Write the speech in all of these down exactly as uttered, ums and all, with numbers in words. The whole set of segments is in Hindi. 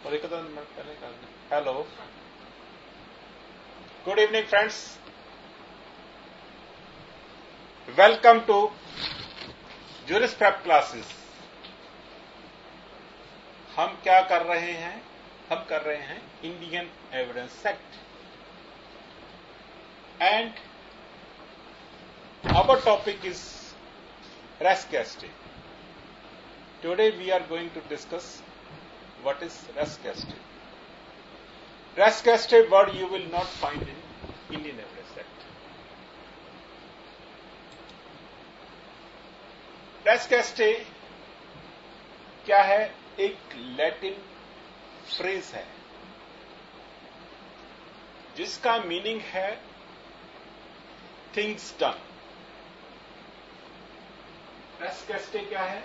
और एक तो मैं पहले कर दूं। Hello, good evening friends, welcome to Juris prep classes. हम क्या कर रहे हैं? हम कर रहे हैं Indian evidence act and our topic is res geste. Today we are going to discuss what is res geste. Res geste word you will not find in Indian Evidence Act. Res geste क्या है? एक लैटिन फ्रेज है जिसका मीनिंग है थिंग्स डन। res geste क्या है?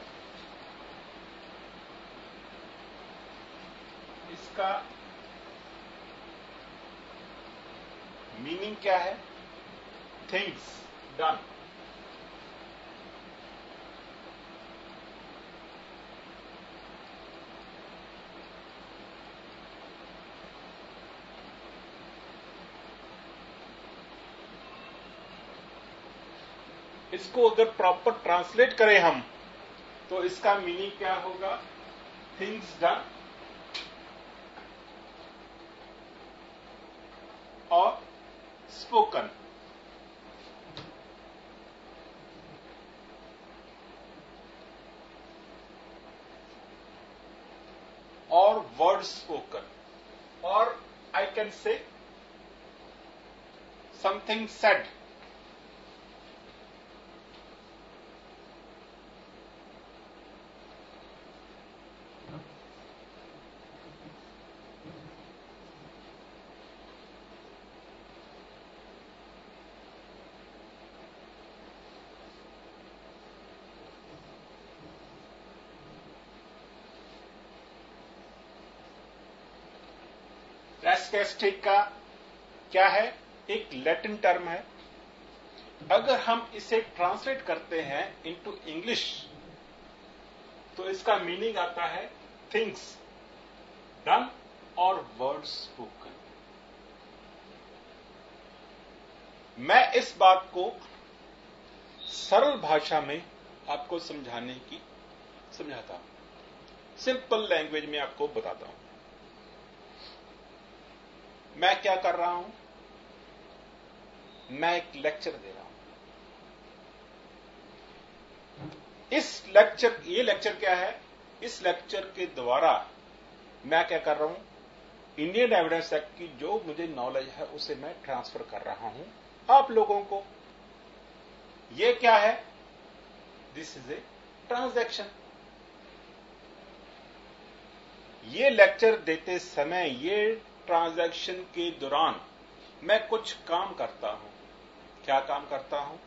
इसका मीनिंग क्या है? Things done. इसको अगर प्रॉपर ट्रांसलेट करें हम तो इसका मीनिंग क्या होगा? थिंग्स डन और स्पोकन। और वर्ड स्पोकन, और I can say something said. res geste का क्या है? एक लैटिन टर्म है। अगर हम इसे ट्रांसलेट करते हैं इनटू इंग्लिश तो इसका मीनिंग आता है थिंग्स डन और वर्ड स्पोकन। मैं इस बात को सरल भाषा में आपको समझाने की समझाता हूं, सिंपल लैंग्वेज में आपको बताता हूं। मैं क्या कर रहा हूं? मैं एक लेक्चर दे रहा हूं। इस लेक्चर ये लेक्चर क्या है? इस लेक्चर के द्वारा मैं क्या कर रहा हूं? इंडियन एविडेंस एक्ट की जो मुझे नॉलेज है उसे मैं ट्रांसफर कर रहा हूं आप लोगों को। ये क्या है? This is a transaction. ये लेक्चर देते समय, ये ट्रांजैक्शन के दौरान मैं कुछ काम करता हूं। क्या काम करता हूं?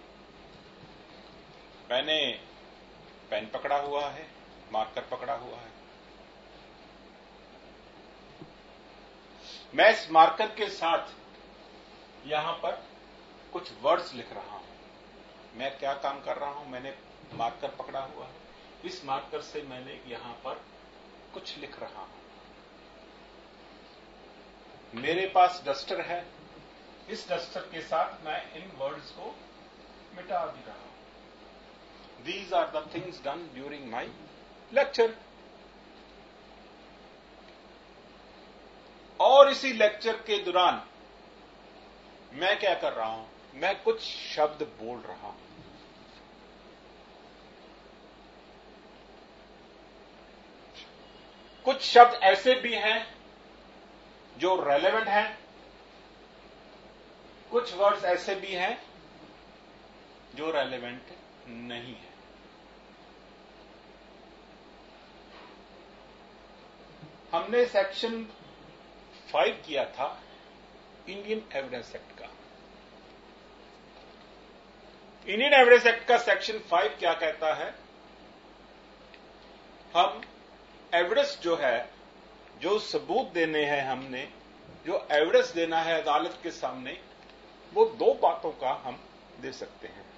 मैंने पेन पकड़ा हुआ है, मार्कर पकड़ा हुआ है। मैं इस मार्कर के साथ यहां पर कुछ वर्ड्स लिख रहा हूं। मैं क्या काम कर रहा हूं? मैंने मार्कर पकड़ा हुआ है, इस मार्कर से मैंने यहां पर कुछ लिख रहा हूं। मेरे पास डस्टर है, इस डस्टर के साथ मैं इन वर्ड्स को मिटा भी रहा हूं। These are the things done during my lecture. और इसी लेक्चर के दौरान मैं क्या कर रहा हूं? मैं कुछ शब्द बोल रहा हूं। कुछ शब्द ऐसे भी हैं जो रेलेवेंट हैं, कुछ वर्ड्स ऐसे भी हैं जो रेलेवेंट नहीं है। हमने सेक्शन फाइव किया था इंडियन एविडेंस एक्ट का। इंडियन एविडेंस एक्ट का सेक्शन फाइव क्या कहता है? हम एविडेंस जो है, जो सबूत देने हैं, हमने जो एविडेंस देना है अदालत के सामने, वो दो बातों का हम दे सकते हैं।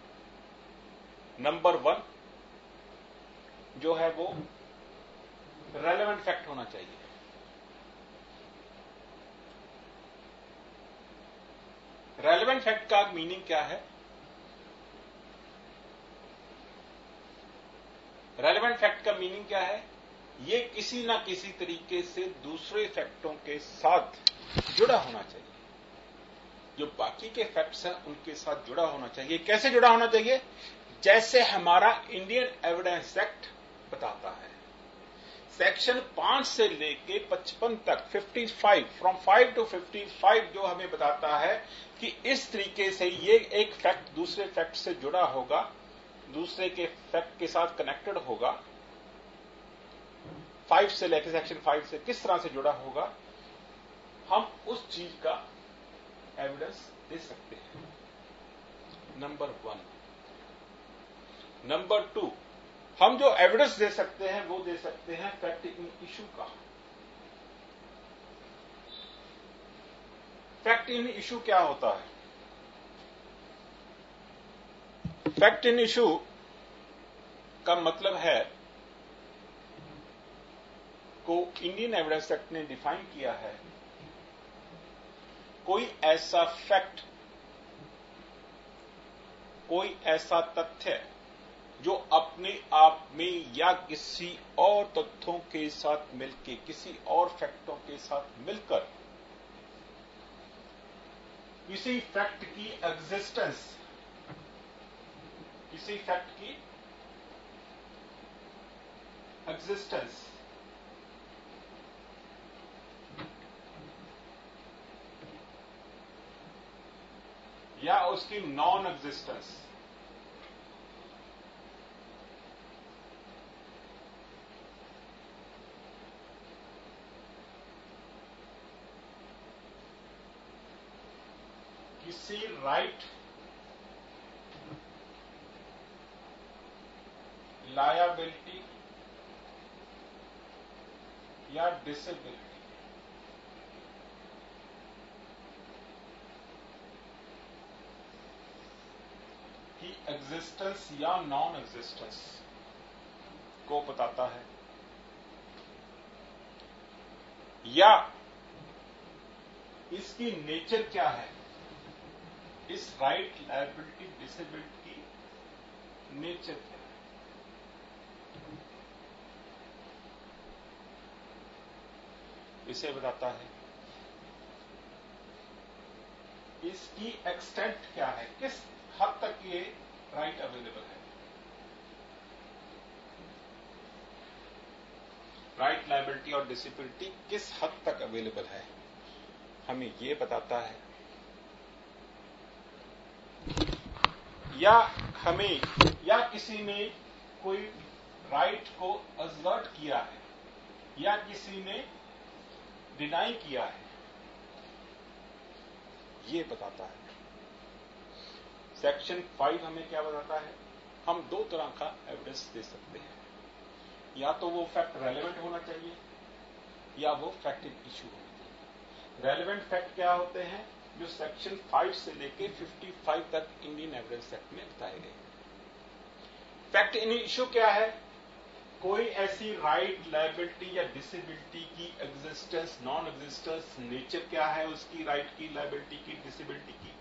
नंबर वन जो है वो रेलेवेंट फैक्ट होना चाहिए। रेलेवेंट फैक्ट का मीनिंग क्या है? रेलेवेंट फैक्ट का मीनिंग क्या है? ये किसी ना किसी तरीके से दूसरे फैक्टों के साथ जुड़ा होना चाहिए। जो बाकी के फैक्ट्स हैं उनके साथ जुड़ा होना चाहिए। कैसे जुड़ा होना चाहिए? जैसे हमारा इंडियन एविडेंस एक्ट बताता है। सेक्शन पांच से लेके पचपन तक पचपन फ्रॉम फाइव टू पचपन जो हमें बताता है कि इस तरीके से ये एक फैक्ट दूसरे फैक्ट से जुड़ा होगा, दूसरे के फैक्ट के साथ कनेक्टेड होगा। फाइव से लेकर सेक्शन फाइव से किस तरह से जुड़ा होगा, हम उस चीज का एविडेंस दे सकते हैं। Number one. नंबर टू, हम जो एविडेंस दे सकते हैं वो दे सकते हैं फैक्ट इन इशू का। फैक्ट इन इशू क्या होता है? फैक्ट इन इशू का मतलब है को इंडियन एविडेंस एक्ट ने डिफाइन किया है, कोई ऐसा फैक्ट, कोई ऐसा तथ्य जो अपने आप में या किसी और तथ्यों के साथ मिलकर, किसी और फैक्टों के साथ मिलकर किसी फैक्ट की एग्जिस्टेंस, किसी फैक्ट की एग्जिस्टेंस या उसकी नॉन एग्जिस्टेंस किसी राइट, लायबिलिटी या डिसेबिलिटी की एग्जिस्टेंस या नॉन एग्जिस्टेंस को बताता है, या इसकी नेचर क्या है, इस राइट, लायबिलिटी, डिसेबिलिटी की नेचर क्या है, इसे बताता है। इसकी एक्सटेंट क्या है, किस हद तक ये राइट अवेलेबल है, राइट, लायबिलिटी और डिसेबिलिटी किस हद तक अवेलेबल है, हमें ये बताता है। या हमें, या किसी ने कोई राइट को असर्ट किया है या किसी ने डिनाई किया है, ये बताता है। सेक्शन फाइव हमें क्या बताता है? हम दो तरह का एविडेंस दे सकते हैं, या तो वो फैक्ट रेलेवेंट होना चाहिए या वो फैक्ट इन इशू होना चाहिए। रेलेवेंट फैक्ट क्या होते हैं? जो सेक्शन फाइव से लेके पचपन तक इंडियन एविडेंस एक्ट में बताए गए। फैक्ट इन इशू क्या है? कोई ऐसी राइट, लायबिलिटी या डिसेबिलिटी की एग्जिस्टेंस, नॉन एग्जिस्टेंस, नेचर क्या है उसकी, राइट की, लायबिलिटी की, डिसेबिलिटी की,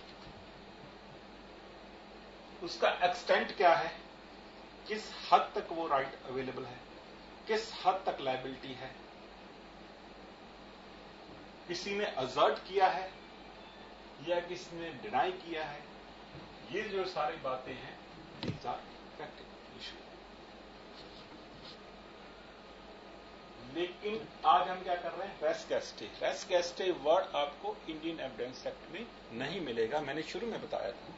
उसका एक्सटेंट क्या है, किस हद तक वो राइट अवेलेबल है, किस हद तक लायबिलिटी है, किसी ने असर्ट किया है या किसी ने डिनाई किया है, ये जो सारी बातें हैं, दीज आर फैक्ट इशू। लेकिन आज हम क्या कर रहे हैं? Res gestae. Res gestae word आपको इंडियन एविडेंस एक्ट में नहीं मिलेगा, मैंने शुरू में बताया था,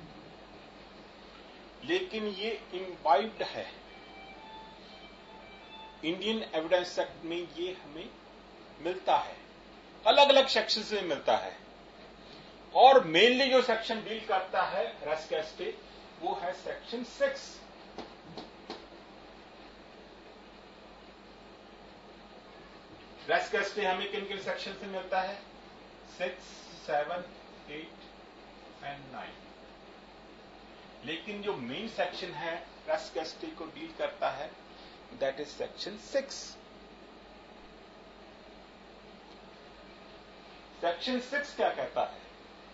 लेकिन ये इम्बाइब्ड है इंडियन एविडेंस एक्ट में, ये हमें मिलता है, अलग अलग सेक्शन से मिलता है। और मेनली जो सेक्शन डील करता है रेस कैस्टे, वो है सेक्शन सिक्स। रेस कैस्टे हमें किन किन सेक्शन से मिलता है? Six, seven, eight and nine. लेकिन जो मेन सेक्शन है रेस कैस्टे को डील करता है, that is section six. Section six क्या कहता है?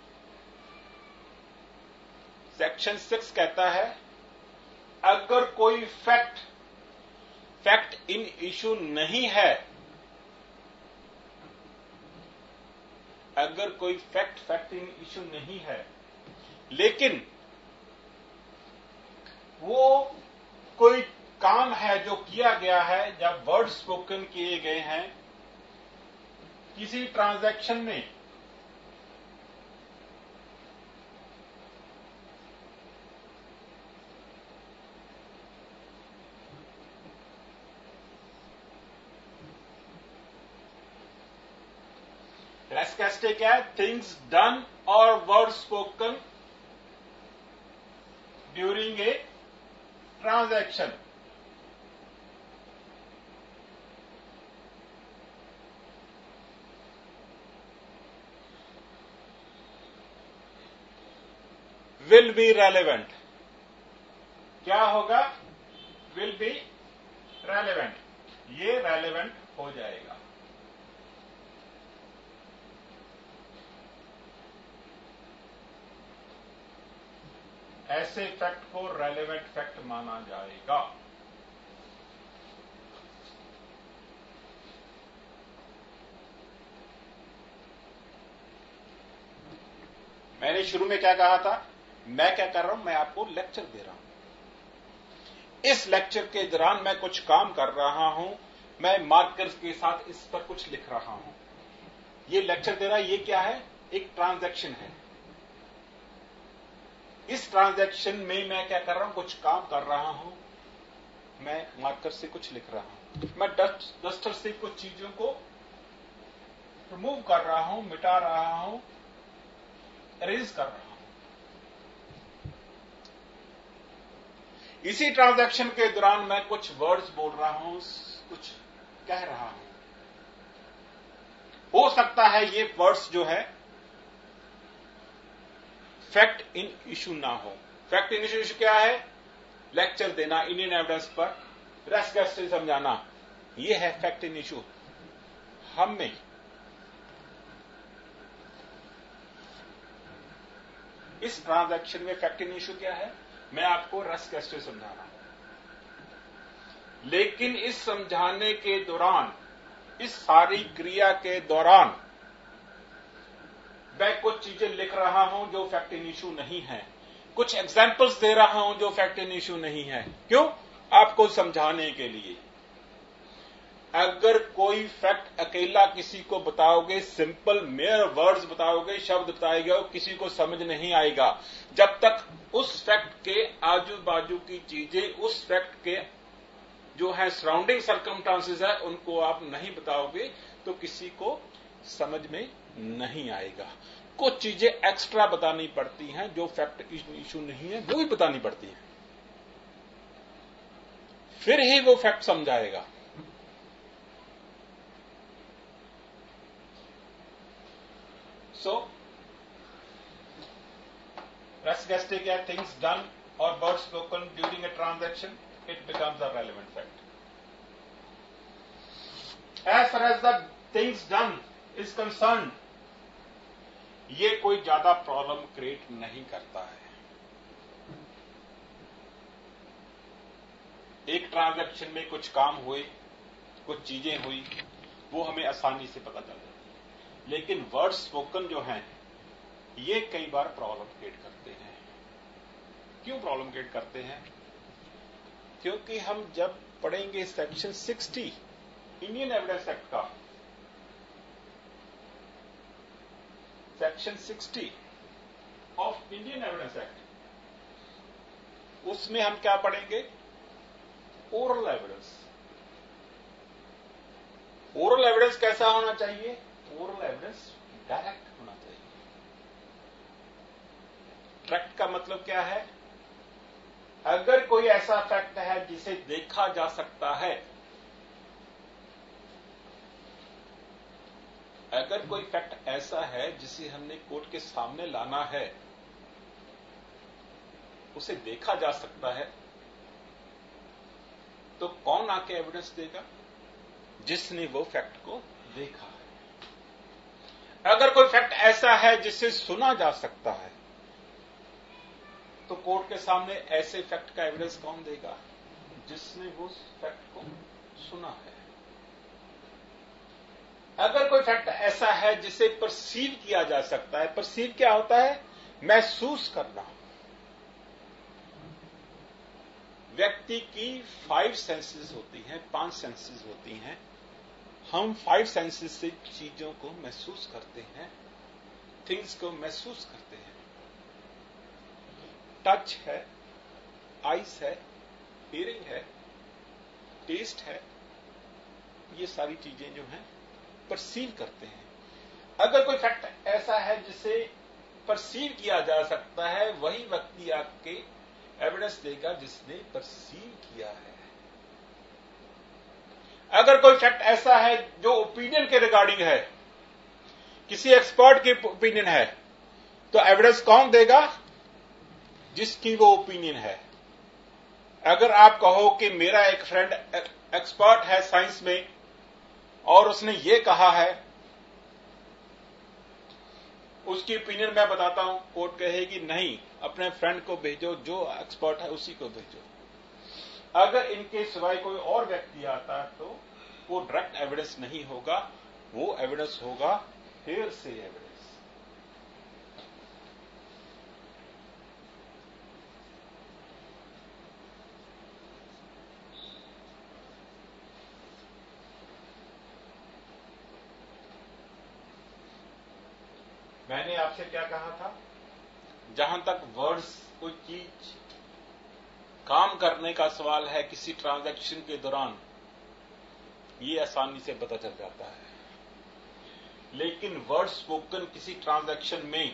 सेक्शन सिक्स कहता है अगर कोई फैक्ट फैक्ट इन इशू नहीं है, अगर कोई फैक्ट फैक्ट इन इशू नहीं है, लेकिन वो कोई काम है जो किया गया है, जब वर्ड स्पोकन किए गए हैं किसी ट्रांजैक्शन में, रेस्केस्टे क्या है? थिंग्स डन और word spoken during a transaction. Will be relevant. क्या होगा? Will be relevant. ये रेलेवेंट हो जाएगा। ऐसे फैक्ट को रेलेवेंट फैक्ट माना जाएगा। मैंने शुरू में क्या कहा था? मैं क्या कर रहा हूं? मैं आपको लेक्चर दे रहा हूं। इस लेक्चर के दौरान मैं कुछ काम कर रहा हूं, मैं मार्कर्स के साथ इस पर कुछ लिख रहा हूं। ये लेक्चर दे रहा है, ये क्या है? एक ट्रांजैक्शन है। इस ट्रांजैक्शन में मैं क्या कर रहा हूं? कुछ काम कर रहा हूं, मैं मार्कर से कुछ लिख रहा हूं, मैं डस्टर से कुछ चीजों को रिमूव कर रहा हूं, मिटा रहा हूं, अरेंज कर रहा हूं। इसी ट्रांजैक्शन के दौरान मैं कुछ वर्ड्स बोल रहा हूं, कुछ कह रहा हूं। हो सकता है ये वर्ड्स जो है फैक्ट इन इशू ना हो। फैक्ट इन इशू क्या है? लेक्चर देना इंडियन एविडेंस पर, रेस्केस्टे समझाना, ये है फैक्ट इन इशू। हम में इस ट्रांजैक्शन में फैक्ट इन इशू क्या है? मैं आपको रेस्केस्टे समझाना है, लेकिन इस समझाने के दौरान, इस सारी क्रिया के दौरान मैं कुछ चीजें लिख रहा हूं जो फैक्ट इन इशू नहीं है, कुछ एग्जाम्पल्स दे रहा हूं जो फैक्ट इन इशू नहीं है। क्यों? आपको समझाने के लिए। अगर कोई फैक्ट अकेला किसी को बताओगे, सिंपल मेयर वर्ड्स बताओगे, शब्द बताएगा, किसी को समझ नहीं आएगा। जब तक उस फैक्ट के आजू बाजू की चीजें, उस फैक्ट के जो है सराउंडिंग सर्कमस्टांसेस है, उनको आप नहीं बताओगे तो किसी को समझ में नहीं आएगा। कुछ चीजें एक्स्ट्रा बतानी पड़ती हैं जो फैक्ट इशू नहीं है, वो भी बतानी पड़ती हैं, फिर ही वो फैक्ट समझाएगा। सो रेस्केस्टे क्या? थिंग्स डन और words spoken during a transaction, it becomes a relevant fact. As far as the things done is concerned, ये कोई ज्यादा प्रॉब्लम क्रिएट नहीं करता है। एक ट्रांजैक्शन में कुछ काम हुए, कुछ चीजें हुई, वो हमें आसानी से पता चल जाती है। लेकिन वर्ड स्पोकन जो हैं, ये कई बार प्रॉब्लम क्रिएट करते हैं। क्यों प्रॉब्लम क्रिएट करते हैं? क्योंकि हम जब पढ़ेंगे सेक्शन साठ इंडियन एविडेंस एक्ट का, सेक्शन साठ ऑफ इंडियन एविडेंस एक्ट, उसमें हम क्या पढ़ेंगे? Oral evidence. ओरल एविडेंस कैसा होना चाहिए? ओरल एविडेंस डायरेक्ट होना चाहिए। डायरेक्ट का मतलब क्या है? अगर कोई ऐसा फैक्ट है जिसे देखा जा सकता है, अगर कोई फैक्ट ऐसा है जिसे हमने कोर्ट के सामने लाना है, उसे देखा जा सकता है, तो कौन आके एविडेंस देगा? जिसने वो फैक्ट को देखा है। अगर कोई फैक्ट ऐसा है जिसे सुना जा सकता है, तो कोर्ट के सामने ऐसे फैक्ट का एविडेंस कौन देगा? जिसने उस फैक्ट को सुना है। अगर कोई फैक्ट ऐसा है जिसे परसीव किया जा सकता है, परसीव क्या होता है? महसूस करना। व्यक्ति की फाइव सेंसेस होती हैं, पांच सेंसेस होती हैं। हम फाइव सेंसेस से चीजों को महसूस करते हैं, थिंग्स को महसूस करते हैं। टच है, आइस है, हियरिंग है, टेस्ट है, ये सारी चीजें जो हैं परसीव करते हैं। अगर कोई फैक्ट ऐसा है जिसे परसीव किया जा सकता है, वही व्यक्ति आपके एविडेंस देगा जिसने परसीव किया है। अगर कोई फैक्ट ऐसा है जो ओपिनियन के रिगार्डिंग है, किसी एक्सपर्ट की ओपिनियन है, तो एविडेंस कौन देगा? जिसकी वो ओपिनियन है। अगर आप कहो कि मेरा एक फ्रेंड एक्सपर्ट है साइंस में और उसने ये कहा है, उसकी ओपिनियन मैं बताता हूं, कोर्ट कहेगी नहीं, अपने फ्रेंड को भेजो, जो एक्सपर्ट है उसी को भेजो। अगर इनके सिवाय कोई और व्यक्ति आता है तो वो डायरेक्ट एविडेंस नहीं होगा, वो एविडेंस होगा हेयरसे एविडेंस। मैंने आपसे क्या कहा था? जहां तक वर्ड्स, कोई चीज काम करने का सवाल है किसी ट्रांजैक्शन के दौरान, ये आसानी से पता चल जाता है। लेकिन वर्ड स्पोकन किसी ट्रांजैक्शन में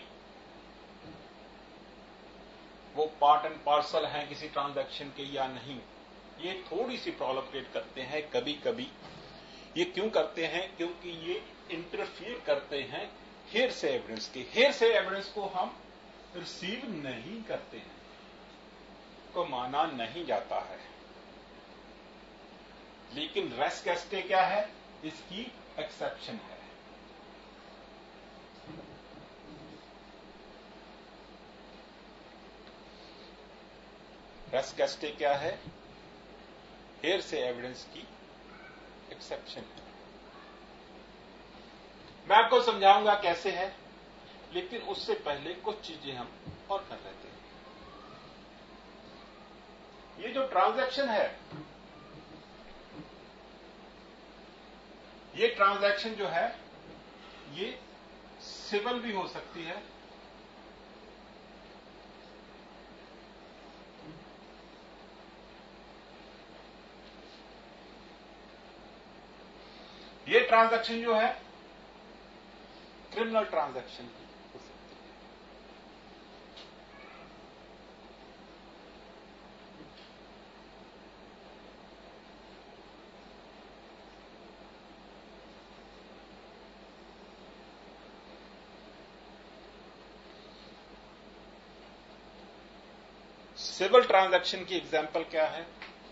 वो पार्ट एंड पार्सल हैं किसी ट्रांजैक्शन के या नहीं, ये थोड़ी सी प्रॉब्लम क्रिएट करते हैं कभी कभी। ये क्यों करते हैं? क्योंकि ये इंटरफियर करते हैं हेयरसे एविडेंस के। हेयरसे एविडेंस को हम रिसीव नहीं करते हैं, को माना नहीं जाता है। लेकिन रेस गेस्टे क्या है? इसकी एक्सेप्शन है। रेस गेस्टे क्या है? हेयरसे एविडेंस की एक्सेप्शन है। मैं आपको समझाऊंगा कैसे है, लेकिन उससे पहले कुछ चीजें हम और कर लेते हैं। ये जो ट्रांजैक्शन है, ये ट्रांजैक्शन जो है ये सिविल भी हो सकती है, ये ट्रांजैक्शन जो है क्रिमिनल ट्रांजैक्शन की हो सकती है। सिविल ट्रांजैक्शन की एग्जांपल क्या है?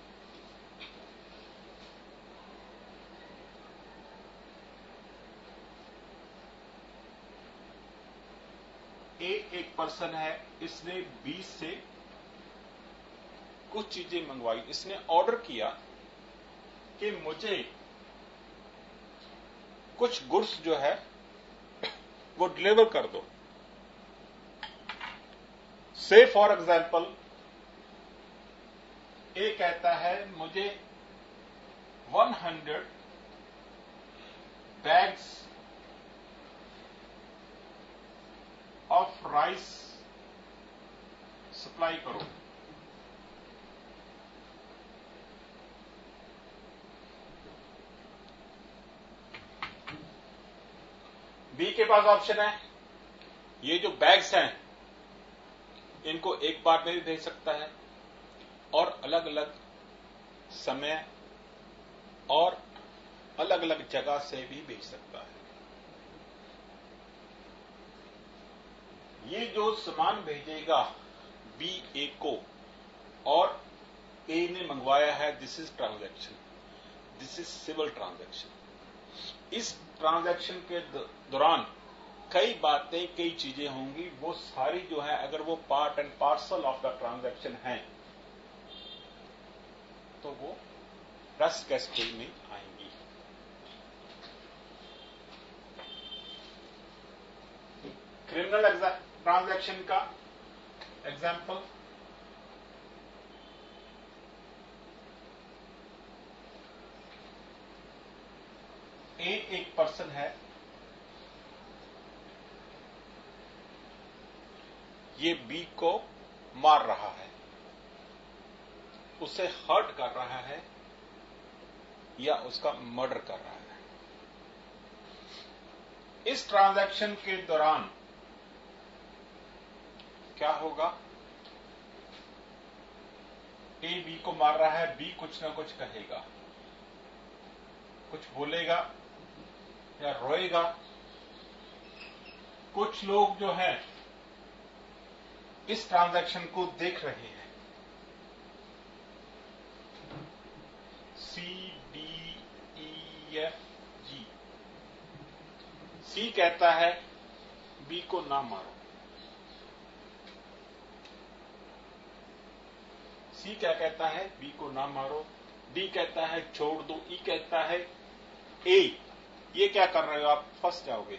एक एक पर्सन है, इसने बी से कुछ चीजें मंगवाई, इसने ऑर्डर किया कि मुझे कुछ गुड्स जो है वो डिलीवर कर दो। से फॉर एग्जांपल ए कहता है मुझे hundred bags of rice supply करो। बी के पास ऑप्शन है, ये जो बैग्स हैं इनको एक बार में भी भेज सकता है और अलग अलग समय और अलग अलग जगह से भी भेज सकता है। ये जो सामान भेजेगा बी ए को और ए ने मंगवाया है, this is transaction, this is civil transaction. इस ट्रांजैक्शन के दौरान कई बातें, कई चीजें होंगी, वो सारी जो है अगर वो part and parcel of the transaction है तो वो रस कैस्टे में आएंगी। क्रिमिनल ट्रांजैक्शन का एग्जाम्पल, ए एक पर्सन है, ये बी को मार रहा है, उसे हर्ट कर रहा है या उसका मर्डर कर रहा है। इस ट्रांजैक्शन के दौरान क्या होगा? ए बी को मार रहा है, बी कुछ ना कुछ कहेगा, कुछ बोलेगा या रोएगा। कुछ लोग जो है इस ट्रांजैक्शन को देख रहे हैं, C D E F G. सी कहता है बी को ना मारो, सी क्या कहता है? बी को ना मारो। डी कहता है छोड़ दो। ई कहता है ए ये क्या कर रहे हो आप, फंस जाओगे।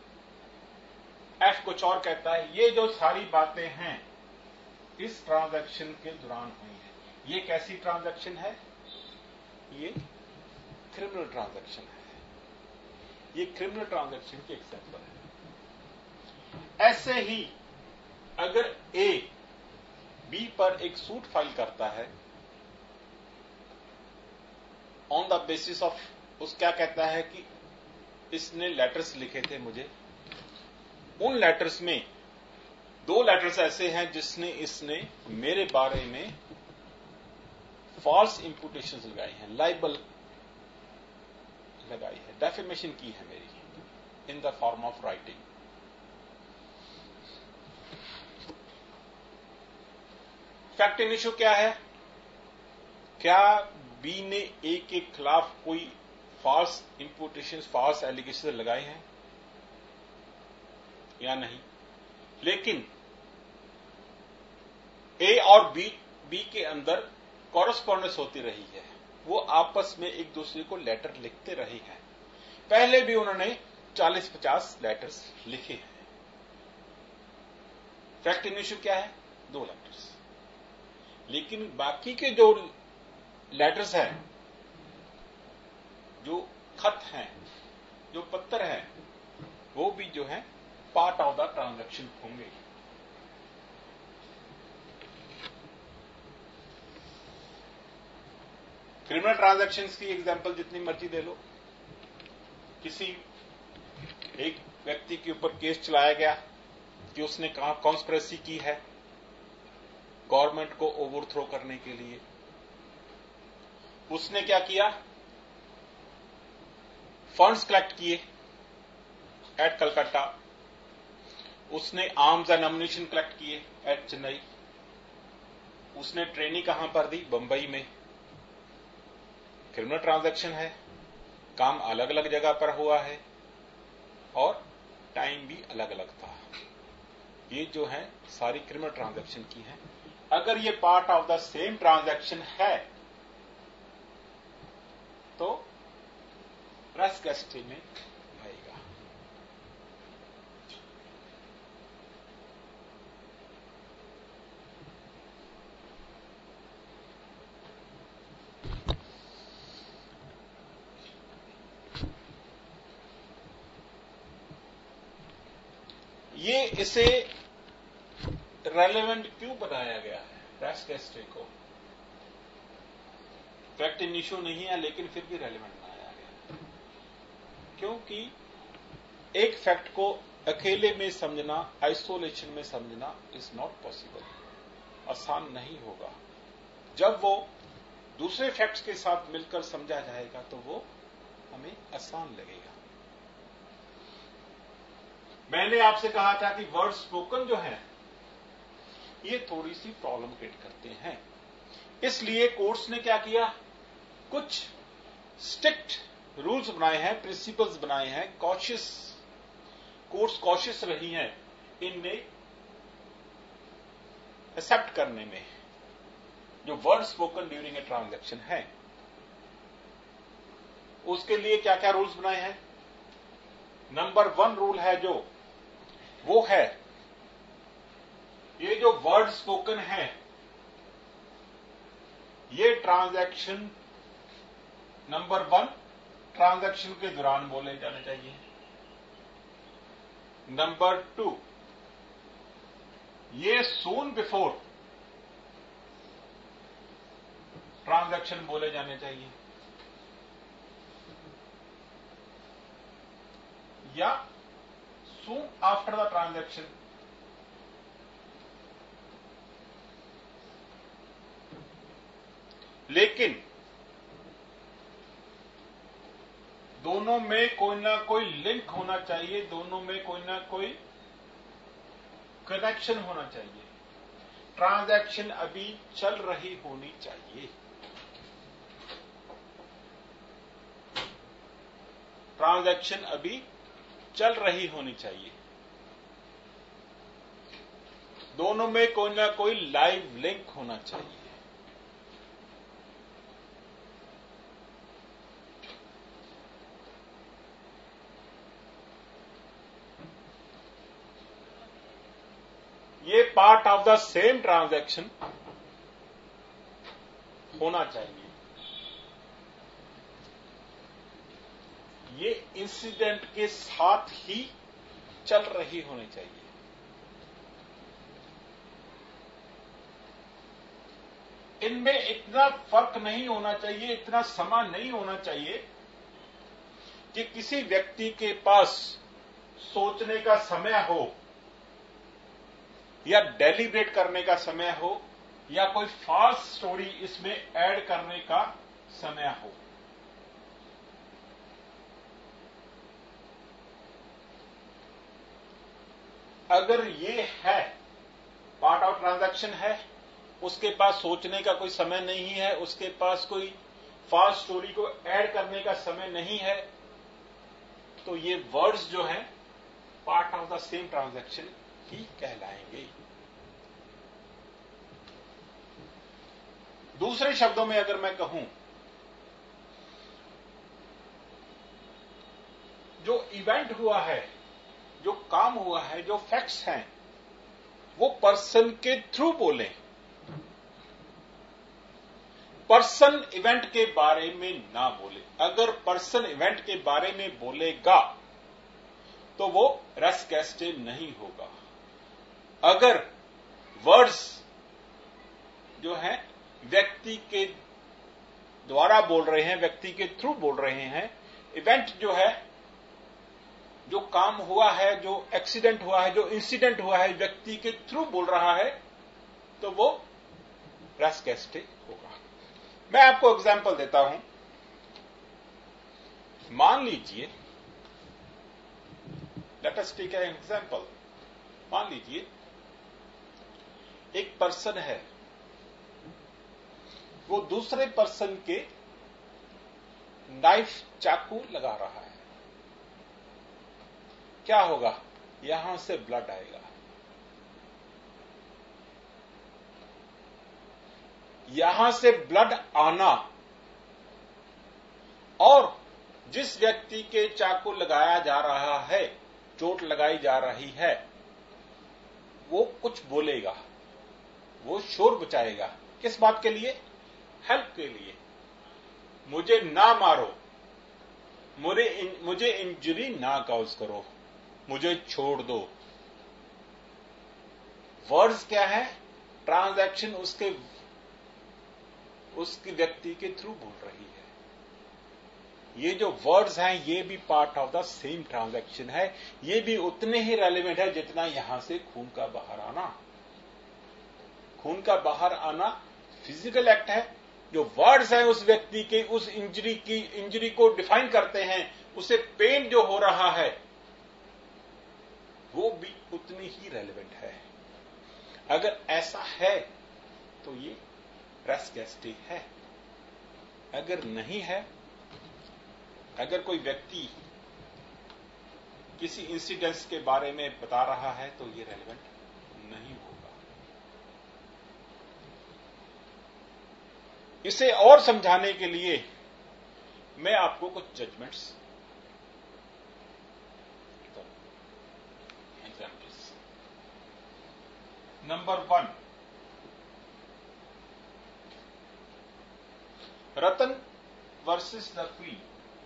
एफ कुछ और कहता है। ये जो सारी बातें हैं इस ट्रांजैक्शन के दौरान हुई है। ये कैसी ट्रांजैक्शन है? ये क्रिमिनल ट्रांजैक्शन है। ये क्रिमिनल ट्रांजैक्शन की एग्जांपल है। ऐसे ही अगर ए बी पर एक सूट फाइल करता है ऑन द बेसिस ऑफ, उस क्या कहता है कि इसने लेटर्स लिखे थे मुझे, उन लेटर्स में दो लेटर्स ऐसे हैं जिसने इसने मेरे बारे में फॉल्स इंपुटेशंस लगाई हैं, लाइबल लगाई है, डेफेमेशन की है मेरी in the form of writing. Fact in issue क्या है? क्या बी ने ए के खिलाफ कोई फॉल्स इंपुटेशन, फॉल्स एलिगेशन लगाए हैं या नहीं? लेकिन ए और बी बी के अंदर कॉरेस्पॉन्डेंस होती रही है, वो आपस में एक दूसरे को लेटर लिखते रहे हैं। पहले भी उन्होंने चालीस पचास लेटर्स लिखे हैं। फैक्ट इन इशू क्या है? दो लेटर्स। लेकिन बाकी के जो लेटर्स हैं, जो खत हैं, जो पत्र हैं, वो भी जो है पार्ट ऑफ द ट्रांजैक्शन होंगे। क्रिमिनल ट्रांजैक्शंस की एग्जांपल जितनी मर्जी दे लो। किसी एक व्यक्ति के ऊपर केस चलाया गया कि उसने कहा कॉन्स्पिरेसी की है गवर्नमेंट को ओवरथ्रो करने के लिए। उसने क्या किया? फंड्स कलेक्ट किए एट कलकत्ता, उसने आर्म्स एंड एम्युनिशन कलेक्ट किए एट चेन्नई, उसने ट्रेनिंग कहां पर दी? बंबई में। क्रिमिनल ट्रांजैक्शन है, काम अलग अलग जगह पर हुआ है और टाइम भी अलग अलग था। ये जो है सारी क्रिमिनल ट्रांजैक्शन की है। अगर ये part of the same transaction है तो रस कैस्टे में आएगा। ये इसे रेलेवेंट क्यों बनाया गया है रस कैस्टे को? फैक्ट इन इशू नहीं है लेकिन फिर भी रेलेवेंट बनाया गया, क्योंकि एक फैक्ट को अकेले में समझना, आइसोलेशन में समझना इज नॉट पॉसिबल, आसान नहीं होगा। जब वो दूसरे फैक्ट्स के साथ मिलकर समझा जाएगा तो वो हमें आसान लगेगा। मैंने आपसे कहा था कि वर्ड स्पोकन जो है ये थोड़ी सी प्रॉब्लम क्रिएट करते हैं, इसलिए कोर्ट्स ने क्या किया? कुछ स्ट्रिक्ट रूल्स बनाए हैं, प्रिंसिपल्स बनाए हैं, कॉशियस कोर्ट्स कॉशियस रही हैं इनमें एक्सेप्ट करने में जो word spoken during a transaction है। उसके लिए क्या क्या रूल्स बनाए हैं? नंबर वन रूल है जो वो है ये जो वर्ड स्पोकन है ये ट्रांजैक्शन नंबर वन ट्रांजैक्शन के दौरान बोले जाने चाहिए। नंबर टू ये सून बिफोर ट्रांजैक्शन बोले जाने चाहिए या सून आफ्टर द ट्रांजैक्शन। लेकिन दोनों में कोई ना कोई लिंक होना चाहिए, दोनों में कोई ना कोई कनेक्शन होना चाहिए। ट्रांजैक्शन अभी चल रही होनी चाहिए। ट्रांजैक्शन अभी चल रही होनी चाहिए। दोनों में कोई ना कोई लाइव लिंक होना चाहिए। ये part of the same transaction होना चाहिए। ये इंसिडेंट के साथ ही चल रही होनी चाहिए। इनमें इतना फर्क नहीं होना चाहिए, इतना समान नहीं होना चाहिए कि किसी व्यक्ति के पास सोचने का समय हो या डेलिब्रेट करने का समय हो या कोई फॉल्स स्टोरी इसमें ऐड करने का समय हो। अगर ये है पार्ट ऑफ ट्रांजैक्शन है, उसके पास सोचने का कोई समय नहीं है, उसके पास कोई फॉल्स स्टोरी को ऐड करने का समय नहीं है, तो ये वर्ड्स जो हैं part of the same transaction ही कहलाएंगे। दूसरे शब्दों में अगर मैं कहूं, जो इवेंट हुआ है, जो काम हुआ है, जो फैक्ट्स हैं, वो पर्सन के थ्रू बोले। पर्सन इवेंट के बारे में ना बोले। अगर पर्सन इवेंट के बारे में बोलेगा तो वो रेस कैस्टे नहीं होगा। अगर वर्ड्स जो हैं व्यक्ति के द्वारा बोल रहे हैं, व्यक्ति के थ्रू बोल रहे हैं, इवेंट जो है, जो काम हुआ है, जो एक्सीडेंट हुआ है, जो इंसिडेंट हुआ है, व्यक्ति के थ्रू बोल रहा है, तो वो रेस कैस्टे होगा। मैं आपको एग्जांपल देता हूं। मान लीजिए, let us take an example. मान लीजिए एक पर्सन है, वो दूसरे पर्सन के नाइफ चाकू लगा रहा है। क्या होगा? यहां से ब्लड आएगा। यहां से ब्लड आना और जिस व्यक्ति के चाकू लगाया जा रहा है, चोट लगाई जा रही है, वो कुछ बोलेगा, वो शोर मचाएगा। किस बात के लिए? हेल्प के लिए। मुझे ना मारो, मुझे मुझे इंजरी ना कॉज करो, मुझे छोड़ दो। वर्ड्स क्या है? ट्रांजैक्शन उसके उसकी व्यक्ति के थ्रू बोल रही है। ये जो वर्ड्स हैं ये भी part of the same transaction है। ये भी उतने ही रेलेवेंट है जितना यहां से खून का बाहर आना। खून का बाहर आना फिजिकल एक्ट है। जो वर्ड्स हैं उस व्यक्ति के उस इंजरी की इंजरी को डिफाइन करते हैं, उसे पेन जो हो रहा है वो भी उतनी ही रेलेवेंट है। अगर ऐसा है तो ये रेस कैस्टे है। अगर नहीं है, अगर कोई व्यक्ति किसी इंसिडेंट्स के बारे में बता रहा है तो ये रेलेवेंट नहीं होगा। इसे और समझाने के लिए मैं आपको कुछ judgments examples. Number one, Ratan versus the Queen.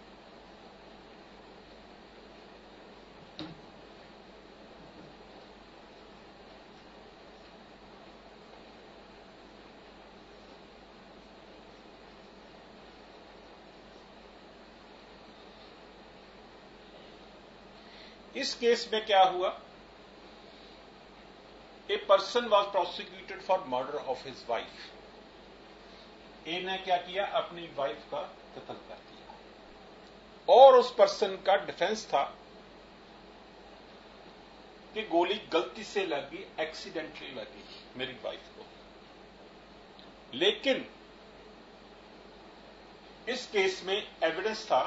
इस केस में क्या हुआ? A person was prosecuted for murder of his wife. A ने क्या किया? अपनी वाइफ का कत्ल कर दिया और उस पर्सन का डिफेंस था कि गोली गलती से लगी, एक्सीडेंटली लगी मेरी वाइफ को। लेकिन इस केस में एविडेंस था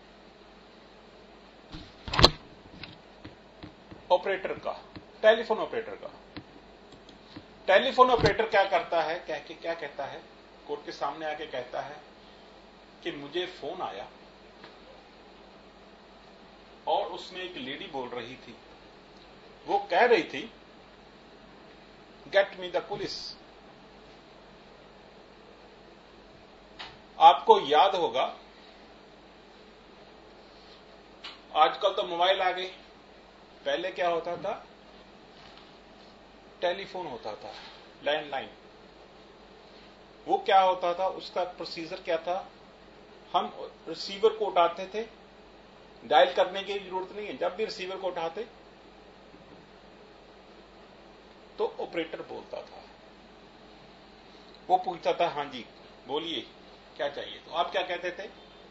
ऑपरेटर का, टेलीफोन ऑपरेटर का। टेलीफोन ऑपरेटर क्या करता है? कह के क्या कहता है? कोर्ट के सामने आके कहता है कि मुझे फोन आया और उसमें एक लेडी बोल रही थी, वो कह रही थी गेट मी द पुलिस। आपको याद होगा आजकल तो मोबाइल आ गए, पहले क्या होता था? टेलीफोन होता था, लैंडलाइन। वो क्या होता था? उसका प्रोसीजर क्या था? हम रिसीवर को उठाते थे, डायल करने की जरूरत नहीं है। जब भी रिसीवर को उठाते तो ऑपरेटर बोलता था, वो पूछता था हां जी बोलिए क्या चाहिए। तो आप क्या कहते थे?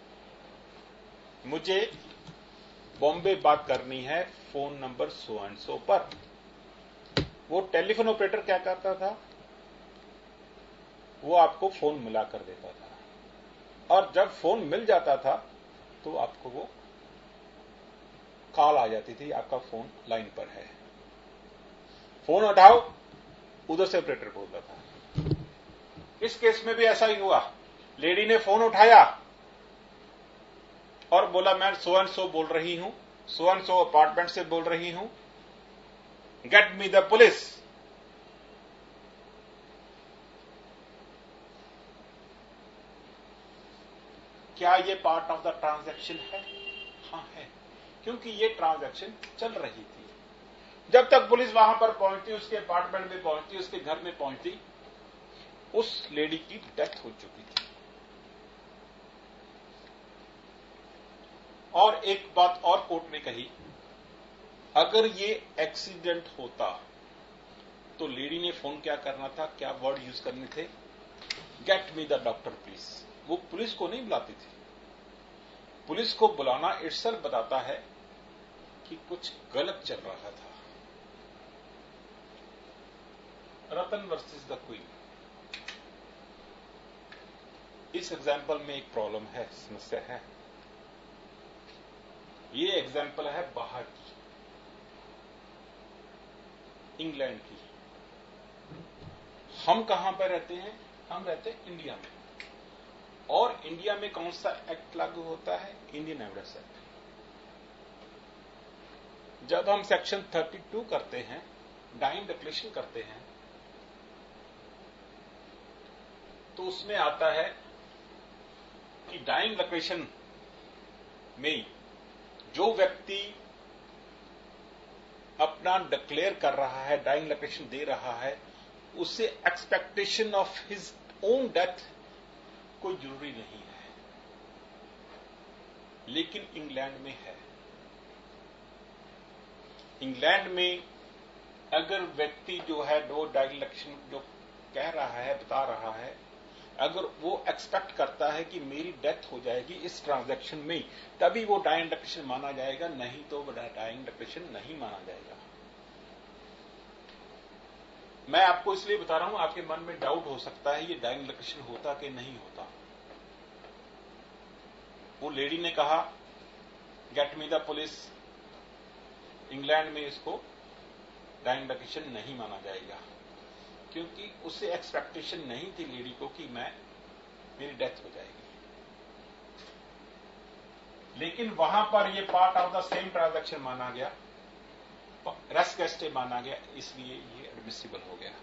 मुझे बॉम्बे बात करनी है phone number so and so पर। वो टेलीफोन ऑपरेटर क्या करता था? वो आपको फोन मिला कर देता था और जब फोन मिल जाता था तो आपको वो कॉल आ जाती थी, आपका फोन लाइन पर है, फोन उठाओ। उधर से ऑपरेटर बोलता था। इस केस में भी ऐसा ही हुआ। लेडी ने फोन उठाया और बोला मैं सो एंड सो बोल रही हूं, सो एंड सो अपार्टमेंट से बोल रही हूं, गेट मी द पुलिस। क्या ये पार्ट ऑफ द ट्रांजैक्शन है? हाँ है, क्योंकि ये ट्रांजैक्शन चल रही थी। जब तक पुलिस वहां पर पहुंचती, उसके अपार्टमेंट में पहुंचती, उसके घर में पहुंचती, उस लेडी की डेथ हो चुकी थी। और एक बात और कोर्ट ने कही, अगर ये एक्सीडेंट होता तो लेडी ने फोन क्या करना था? क्या वर्ड यूज करने थे? Get me the doctor please. वो पुलिस को नहीं बुलाती थी। पुलिस को बुलाना इटसेल्फ बताता है कि कुछ गलत चल रहा था। Ratan versus the Queen. इस एग्जाम्पल में एक प्रॉब्लम है, समस्या है। ये एग्जाम्पल है बाहर की, इंग्लैंड की। हम कहां पर रहते हैं? हम रहते हैं इंडिया में। और इंडिया में कौन सा एक्ट लागू होता है? Indian evidence act. जब हम सेक्शन बत्तीस करते हैं, डाइंग डिक्लेरेशन करते हैं, तो उसमें आता है कि डाइंग डिक्लेरेशन में जो व्यक्ति अपना डिक्लेयर कर रहा है, डाइंग डिक्लेरेशन दे रहा है, उसे expectation of his own death कोई जरूरी नहीं है, लेकिन इंग्लैंड में है। इंग्लैंड में अगर व्यक्ति जो है वो डाइंग डिक्लेरेशन जो कह रहा है, बता रहा है, अगर वो एक्सपेक्ट करता है कि मेरी डेथ हो जाएगी इस ट्रांजैक्शन में, तभी वो डाइंग डिक्लेरेशन माना जाएगा, नहीं तो वो डाइंग डिक्लेरेशन नहीं माना जाएगा। मैं आपको इसलिए बता रहा हूं, आपके मन में डाउट हो सकता है ये डाइंग डिक्लेरेशन होता कि नहीं होता। वो लेडी ने कहा get me the police, England में इसको डाइंग लोकेशन नहीं माना जाएगा, क्योंकि उसे एक्सपेक्टेशन नहीं थी लेडी को कि मैं मेरी डेथ हो जाएगी। लेकिन वहां पर ये part of the same transaction माना गया, रेस कैस्टे माना गया, इसलिए ये एडमिसिबल हो गया।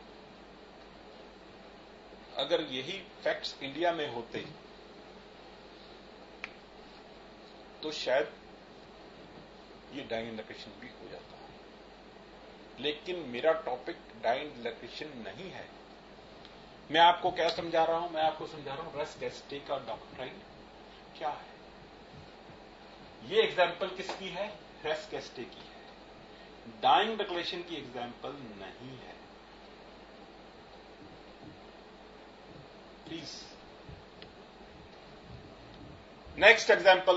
अगर यही फैक्ट्स इंडिया में होते तो शायद ये डाइंग लोकेशन भी हो जाता। लेकिन मेरा टॉपिक डाइंग लोकेशन नहीं है। मैं आपको क्या समझा रहा हूं? मैं आपको समझा रहा हूं रेस कैस्टे का डॉक्ट्राइन क्या है। ये एग्जाम्पल किसकी है? रेस कैस्टे की है, डाइंग डिक्लेरेशन की एग्जाम्पल नहीं है। प्लीज नेक्स्ट एग्जाम्पल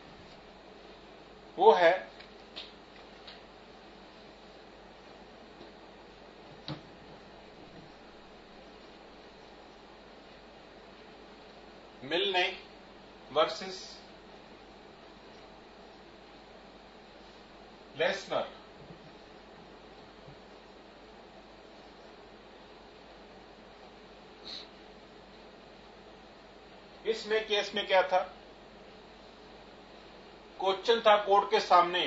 वो है मिलने वर्सेस लेसनर। इसमें केस में क्या था? क्वेश्चन था कोर्ट के सामने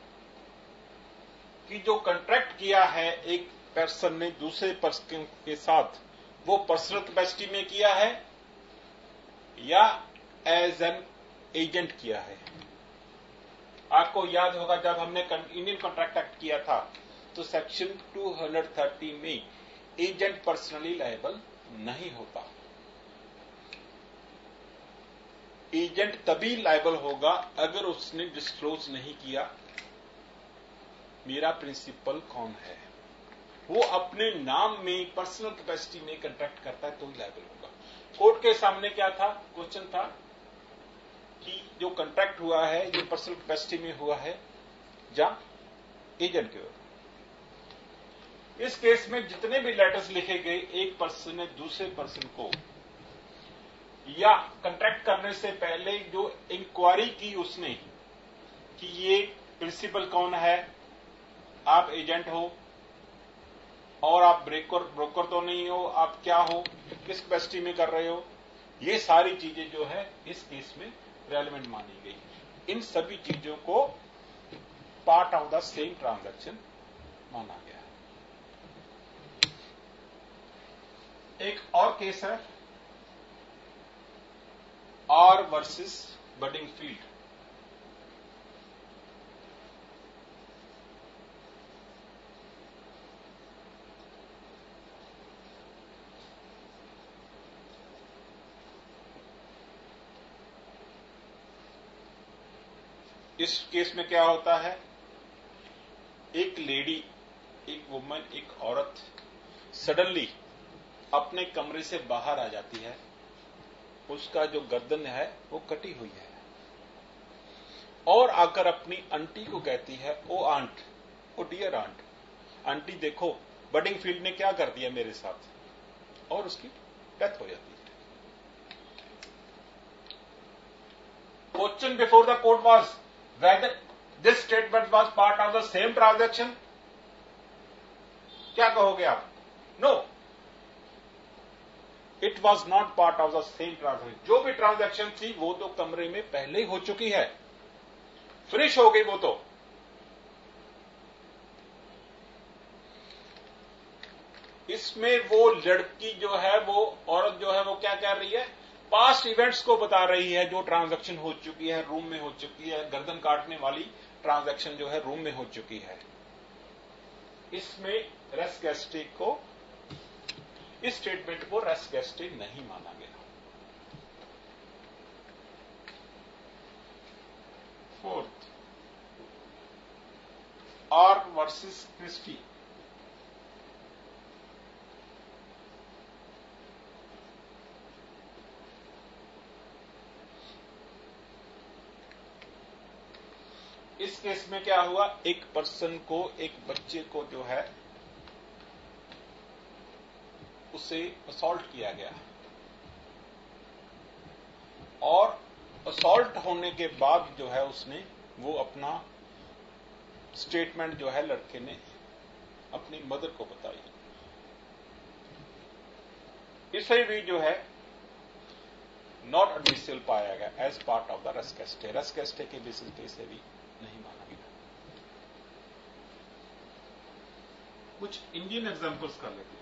कि जो कॉन्ट्रैक्ट किया है एक पर्सन ने दूसरे पर्सन के साथ, वो पर्सनल कैपेसिटी में किया है या एज एन एजेंट किया है। आपको याद होगा जब हमने इंडियन कॉन्ट्रैक्ट एक्ट किया था तो सेक्शन दो सौ तीस में एजेंट पर्सनली लायबल नहीं होता। एजेंट तभी लायबल होगा अगर उसने डिस्क्लोज नहीं किया मेरा प्रिंसिपल कौन है। वो अपने नाम में पर्सनल कैपेसिटी में कॉन्ट्रैक्ट करता है तो ही लायबल होगा। कोर्ट के सामने क्या था? क्वेश्चन था कि जो कॉन्ट्रैक्ट हुआ है ये पर्सनल कैपेसिटी में हुआ है या एजेंट के ओर। इस केस में जितने भी लेटर्स लिखे गए, एक पर्सन ने दूसरे पर्सन को या कॉन्ट्रैक्ट करने से पहले जो इंक्वायरी की उसने कि ये प्रिंसिपल कौन है, आप एजेंट हो और आप ब्रोकर ब्रोकर तो नहीं हो, आप क्या हो, किस कैपेसिटी में कर रहे हो, ये सारी चीजें जो है इस केस में रेलेवेंट मानी गई। इन सभी चीजों को part of the same transaction माना गया। एक और केस है आर वर्सेस बडिंगफील्ड। इस केस में क्या होता है? एक लेडी, एक वुमन, एक औरत सडनली अपने कमरे से बाहर आ जाती है। उसका जो गर्दन है वो कटी हुई है और आकर अपनी आंटी को कहती है, oh aunt, oh dear aunt, aunty देखो बडिंगफील्ड ने क्या कर दिया मेरे साथ, और उसकी डेथ हो जाती है। Question before the court was whether this statement was part of the same transaction। क्या कहोगे आप? No, it was not part of the same transaction. जो भी ट्रांजैक्शन थी वो तो कमरे में पहले ही हो चुकी है, फिनिश हो गई वो तो। इसमें वो लड़की जो है, वो औरत जो है, वो क्या कर रही है? पास्ट इवेंट्स को बता रही है। जो ट्रांजैक्शन हो चुकी है, रूम में हो चुकी है, गर्दन काटने वाली ट्रांजैक्शन जो है रूम में हो चुकी है। इसमें रेस गैस्टे को, इस स्टेटमेंट को रेस गैस्टे नहीं माना गया। Fourth, R versus Christie. इस केस में क्या हुआ? एक पर्सन को, एक बच्चे को जो है उसे असॉल्ट किया गया और असॉल्ट होने के बाद जो है उसने वो अपना स्टेटमेंट जो है लड़के ने अपनी मदर को बताई। इसे भी जो है नॉट एडमिसिबल पाया गया as part of the res gestae. Res gestae के बेसिस पे इसे भी नहीं माना गया। कुछ इंडियन एग्जांपल्स कर लेते हैं।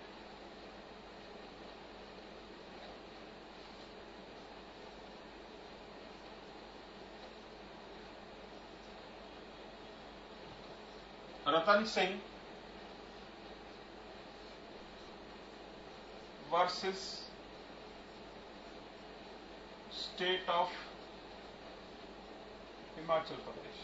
Ratan Singh versus state of Himachal Pradesh.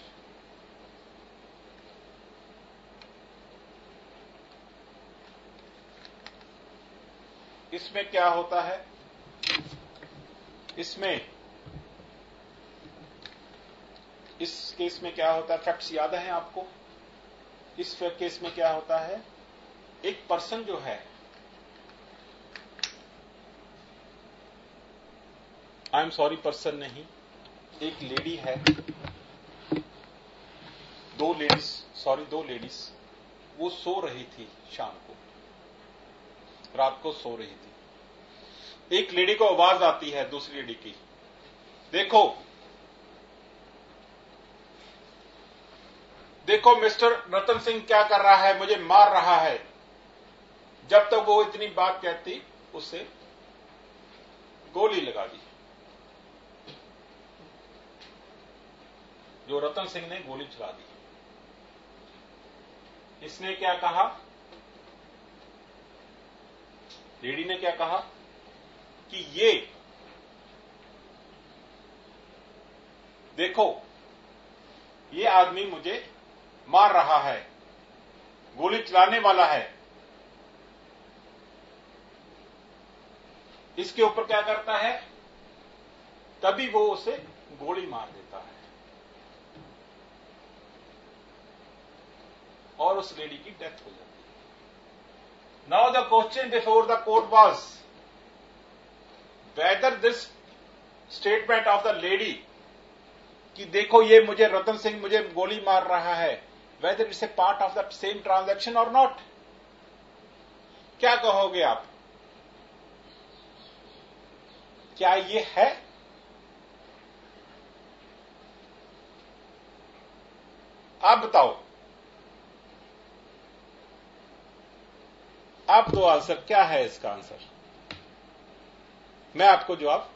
इसमें क्या होता है? इसमें इस केस में क्या होता है? फैक्ट्स याद है आपको? इस केस में क्या होता है? एक पर्सन जो है, आई एम सॉरी पर्सन नहीं, एक लेडी है, दो लेडीज सॉरी दो लेडीज वो सो रही थी शाम को, रात को सो रही थी। एक लेडी को आवाज आती है दूसरी लेडी की, देखो देखो मिस्टर रतन सिंह क्या कर रहा है, मुझे मार रहा है। जब तक वो इतनी बात कहती उसे गोली लगा दी। जो रतन सिंह ने गोली चला दी। इसने क्या कहा? लेडी ने क्या कहा कि ये देखो ये आदमी मुझे मार रहा है, गोली चलाने वाला है। इसके ऊपर क्या करता है? तभी वो उसे गोली मार देता है और उस लेडी की डेथ हो जाती है। Now the question before the court was whether this statement of the lady कि देखो ये मुझे रतन सिंह मुझे गोली मार रहा है, whether it's a part of the same transaction और नॉट। क्या कहोगे आप? क्या ये है? आप बताओ, आप दो आंसर, क्या है इसका आंसर? मैं आपको जवाब